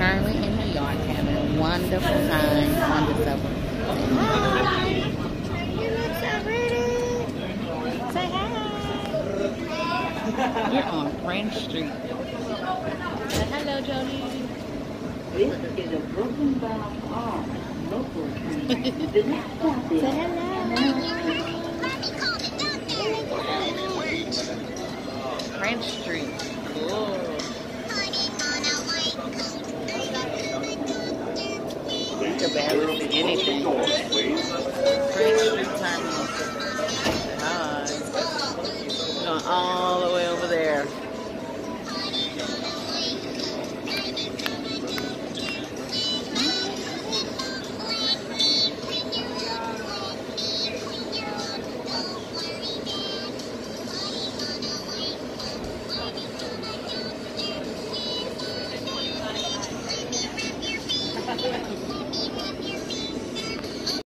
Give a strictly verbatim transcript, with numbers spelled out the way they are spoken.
currently in New York having a wonderful time on the subway. Hi! You look so pretty! Say hi! We're on French Street. Say hello, Jody. This is a broken valve arm. Local train. The next stop is... Say hello! French Street. Cool. You can barely see anything. French Street Terminal. Hi. Going all the way over there. Thank you.